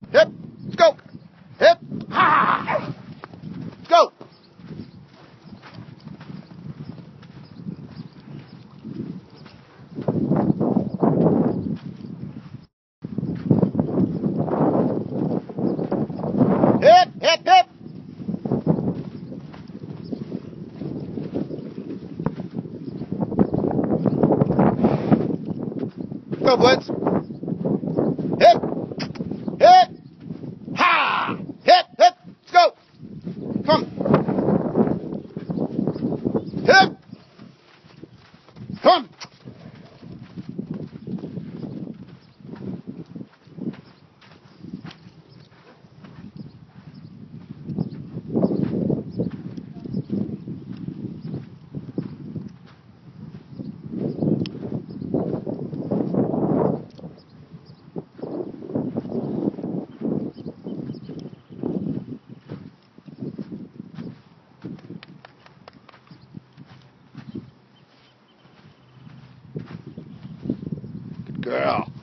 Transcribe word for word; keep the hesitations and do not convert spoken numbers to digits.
Hip. Let's go. Hip. Ha. Let's go. Hip, hip, hip. Go, Blitz. Hip, hip, ha, hip, hip. Let's go. Come. Hip. Come. Good girl.